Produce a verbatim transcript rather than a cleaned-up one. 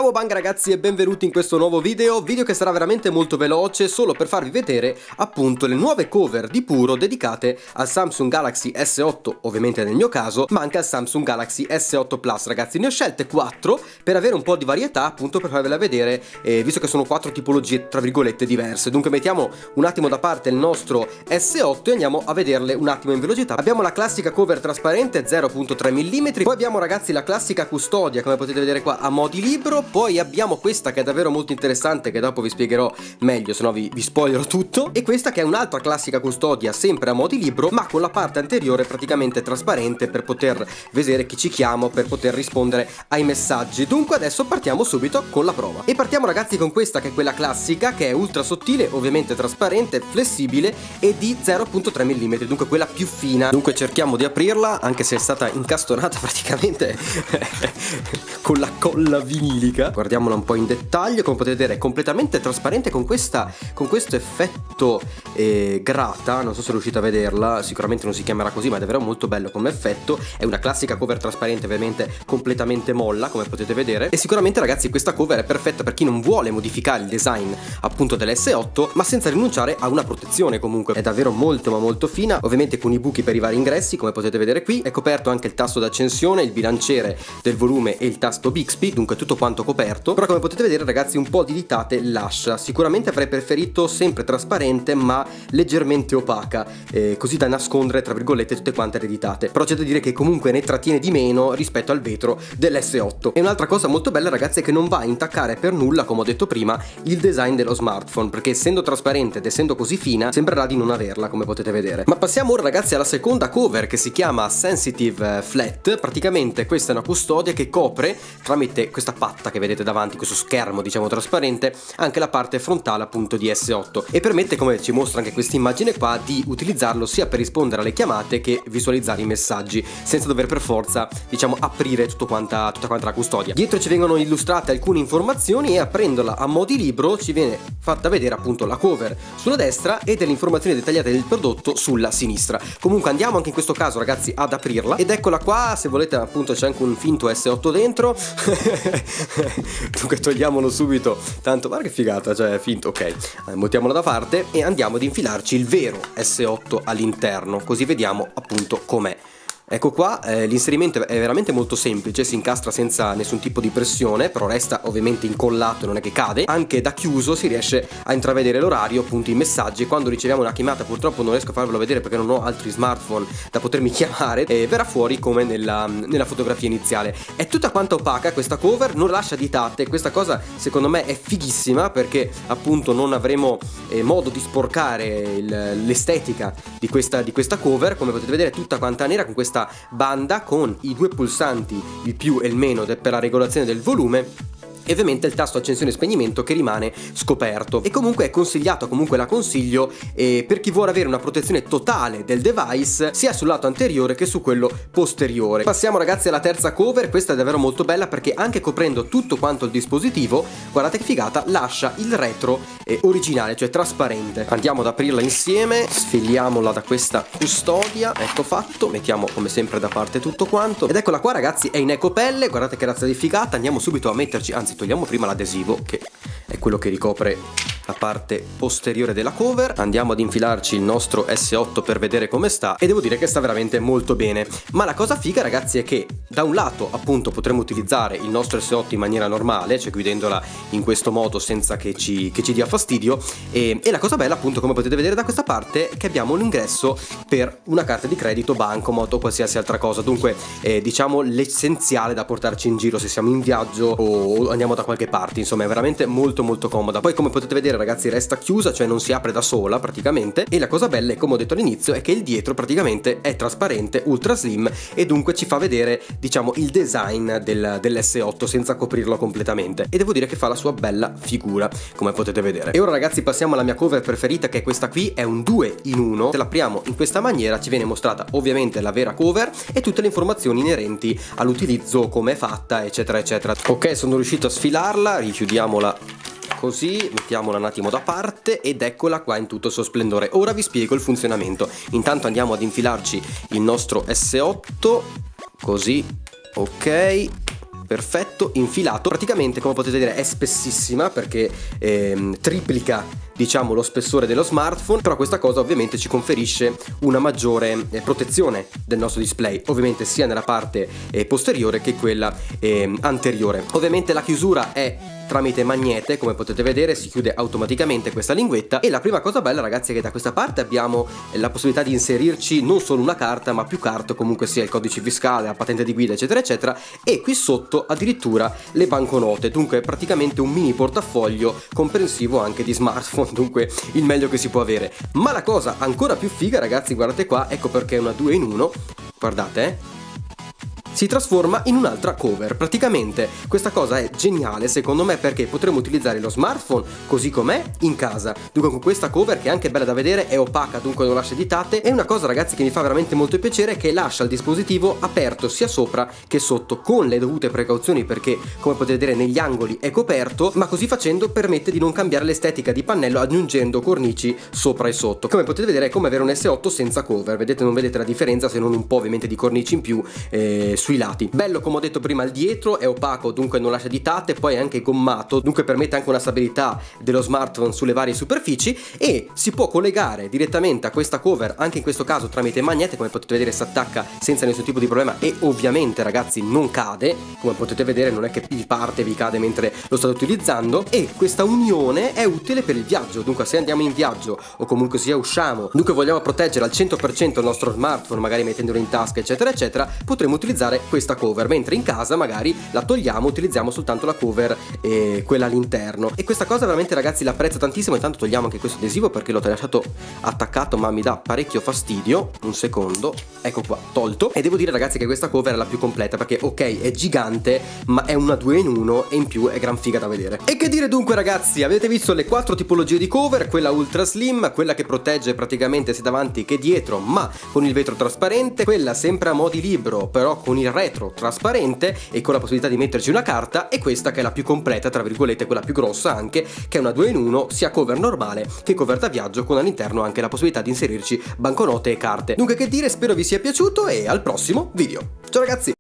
Cowabunga ragazzi e benvenuti in questo nuovo video, video che sarà veramente molto veloce solo per farvi vedere appunto le nuove cover di Puro dedicate al Samsung Galaxy S otto, ovviamente nel mio caso, ma anche al Samsung Galaxy S otto Plus ragazzi. Ne ho scelte quattro per avere un po' di varietà, appunto per farvela vedere, eh, visto che sono quattro tipologie tra virgolette diverse. Dunque mettiamo un attimo da parte il nostro S otto e andiamo a vederle un attimo in velocità. Abbiamo la classica cover trasparente zero virgola tre millimetri, poi abbiamo ragazzi la classica custodia come potete vedere qua a mo' di libro, poi abbiamo questa che è davvero molto interessante che dopo vi spiegherò meglio, se no vi, vi spoilerò tutto, e questa che è un'altra classica custodia sempre a mo' di libro ma con la parte anteriore praticamente trasparente per poter vedere chi ci chiama, per poter rispondere ai messaggi. Dunque adesso partiamo subito con la prova e partiamo ragazzi con questa che è quella classica, che è ultra sottile, ovviamente trasparente, flessibile e di zero virgola tre millimetri, dunque quella più fina. Dunque cerchiamo di aprirla, anche se è stata incastonata praticamente con la colla vinilica. Guardiamola un po' in dettaglio, come potete vedere è completamente trasparente con questa con questo effetto eh, grata, non so se riuscite a vederla, sicuramente non si chiamerà così ma è davvero molto bello come effetto. È una classica cover trasparente ovviamente completamente molla come potete vedere, e sicuramente ragazzi questa cover è perfetta per chi non vuole modificare il design appunto dell'S otto ma senza rinunciare a una protezione. Comunque è davvero molto ma molto fina, ovviamente con i buchi per i vari ingressi come potete vedere qui. È coperto anche il tasto d'accensione, il bilanciere del volume e il tasto Bixby, dunque tutto quanto coperto. Però come potete vedere ragazzi un po' di ditate lascia. Sicuramente avrei preferito sempre trasparente ma leggermente opaca, eh, così da nascondere tra virgolette tutte quante le ditate, però c'è da dire che comunque ne trattiene di meno rispetto al vetro dell'S otto. E un'altra cosa molto bella ragazzi è che non va a intaccare per nulla, come ho detto prima, il design dello smartphone, perché essendo trasparente ed essendo così fina sembrerà di non averla come potete vedere. Ma passiamo ora ragazzi alla seconda cover che si chiama Sensitive Flat. Praticamente questa è una custodia che copre tramite questa patta che vedete davanti, questo schermo diciamo trasparente, anche la parte frontale appunto di S otto, e permette, come ci mostra anche questa immagine qua, di utilizzarlo sia per rispondere alle chiamate che visualizzare i messaggi senza dover per forza diciamo aprire tutto quanta, tutta quanta la custodia. Dietro ci vengono illustrate alcune informazioni e aprendola a mo' di libro ci viene fatta vedere appunto la cover sulla destra e delle informazioni dettagliate del prodotto sulla sinistra. Comunque andiamo anche in questo caso ragazzi ad aprirla ed eccola qua. Se volete appunto c'è anche un finto S otto dentro dunque togliamolo subito, tanto guarda che figata, cioè è finto, ok, mettiamolo da parte e andiamo ad infilarci il vero S otto all'interno, così vediamo appunto com'è. Ecco qua, eh, l'inserimento è veramente molto semplice, si incastra senza nessun tipo di pressione, però resta ovviamente incollato, non è che cade. Anche da chiuso si riesce a intravedere l'orario, appunto i messaggi. Quando riceviamo una chiamata, purtroppo non riesco a farvelo vedere perché non ho altri smartphone da potermi chiamare, e verrà fuori come nella, nella fotografia iniziale. È tutta quanta opaca questa cover, non lascia ditate. Questa cosa secondo me è fighissima perché appunto non avremo eh, modo di sporcare l'estetica di questa, di questa cover. Come potete vedere è tutta quanta nera con questa banda con i due pulsanti, il più e il meno per la regolazione del volume, e ovviamente il tasto accensione e spegnimento che rimane scoperto. E comunque è consigliato, comunque la consiglio eh, per chi vuole avere una protezione totale del device sia sul lato anteriore che su quello posteriore. Passiamo ragazzi alla terza cover. Questa è davvero molto bella perché anche coprendo tutto quanto il dispositivo, guardate che figata, lascia il retro eh, originale, cioè trasparente. Andiamo ad aprirla insieme, sfiliamola da questa custodia, ecco fatto, mettiamo come sempre da parte tutto quanto ed eccola qua ragazzi, è in ecopelle, guardate che razza di figata. Andiamo subito a metterci, anzi togliamo prima l'adesivo che è quello che ricopre la parte posteriore della cover. Andiamo ad infilarci il nostro S otto per vedere come sta e devo dire che sta veramente molto bene. Ma la cosa figa ragazzi è che da un lato appunto potremo utilizzare il nostro S otto in maniera normale, cioè guidandola in questo modo senza che ci, che ci dia fastidio, e, e la cosa bella appunto come potete vedere da questa parte è che abbiamo l'ingresso per una carta di credito, bancomat o qualsiasi altra cosa. Dunque eh, diciamo l'essenziale da portarci in giro se siamo in viaggio o andiamo da qualche parte, insomma è veramente molto molto comoda. Poi come potete vedere ragazzi resta chiusa, cioè non si apre da sola praticamente, e la cosa bella è, come ho detto all'inizio, è che il dietro praticamente è trasparente, ultra slim, e dunque ci fa vedere diciamo il design del, dell'S otto senza coprirlo completamente, e devo dire che fa la sua bella figura come potete vedere. E ora ragazzi passiamo alla mia cover preferita, che è questa qui, è un due in uno. Se l'apriamo in questa maniera ci viene mostrata ovviamente la vera cover e tutte le informazioni inerenti all'utilizzo, come è fatta eccetera eccetera. Ok, sono riuscito a sfilarla, richiudiamola così, mettiamola un attimo da parte ed eccola qua in tutto il suo splendore. Ora vi spiego il funzionamento. Intanto andiamo ad infilarci il nostro S otto così, ok, perfetto, infilato. Praticamente, come potete vedere, è spessissima perché ehm, triplica, diciamo, lo spessore dello smartphone, però questa cosa ovviamente ci conferisce una maggiore eh, protezione del nostro display, ovviamente sia nella parte eh, posteriore che quella eh, anteriore. Ovviamente la chiusura è tramite magnete, come potete vedere si chiude automaticamente questa linguetta, e la prima cosa bella, ragazzi, è che da questa parte abbiamo la possibilità di inserirci non solo una carta ma più carte, comunque sia il codice fiscale, la patente di guida, eccetera eccetera, e qui sotto addirittura le banconote, dunque praticamente un mini portafoglio comprensivo anche di smartphone, dunque il meglio che si può avere. Ma la cosa ancora più figa, ragazzi, guardate qua, ecco perché è una due in uno, guardate eh si trasforma in un'altra cover. Praticamente questa cosa è geniale secondo me, perché potremo utilizzare lo smartphone così com'è in casa, dunque con questa cover che è anche bella da vedere, è opaca dunque non lascia ditate, e una cosa, ragazzi, che mi fa veramente molto piacere è che lascia il dispositivo aperto sia sopra che sotto, con le dovute precauzioni, perché come potete vedere negli angoli è coperto, ma così facendo permette di non cambiare l'estetica di pannello aggiungendo cornici sopra e sotto. Come potete vedere è come avere un S otto senza cover, vedete, non vedete la differenza se non un po' ovviamente di cornici in più eh, sui lati. Bello, come ho detto prima, il dietro è opaco dunque non lascia ditate, poi è anche gommato dunque permette anche una stabilità dello smartphone sulle varie superfici, e si può collegare direttamente a questa cover anche in questo caso tramite magnete, come potete vedere si attacca senza nessun tipo di problema e ovviamente, ragazzi, non cade, come potete vedere non è che vi parte e vi cade mentre lo state utilizzando, e questa unione è utile per il viaggio, dunque se andiamo in viaggio o comunque sia usciamo, dunque vogliamo proteggere al cento per cento il nostro smartphone, magari mettendolo in tasca eccetera eccetera, potremo utilizzare questa cover, mentre in casa magari la togliamo, utilizziamo soltanto la cover e quella all'interno. E questa cosa veramente, ragazzi, l'apprezzo tantissimo. Intanto togliamo anche questo adesivo perché l'ho lasciato attaccato ma mi dà parecchio fastidio. Un secondo, ecco qua, tolto. E devo dire, ragazzi, che questa cover è la più completa perché ok è gigante ma è una due in uno e in più è gran figa da vedere. E che dire dunque, ragazzi, avete visto le quattro tipologie di cover, quella ultra slim, quella che protegge praticamente sia davanti che dietro ma con il vetro trasparente, quella sempre a mo' di libro però con il retro trasparente e con la possibilità di metterci una carta, e questa che è la più completa, tra virgolette, quella più grossa anche, che è una due in uno, sia cover normale che cover da viaggio, con all'interno anche la possibilità di inserirci banconote e carte. Dunque che dire, spero vi sia piaciuto e al prossimo video. Ciao ragazzi!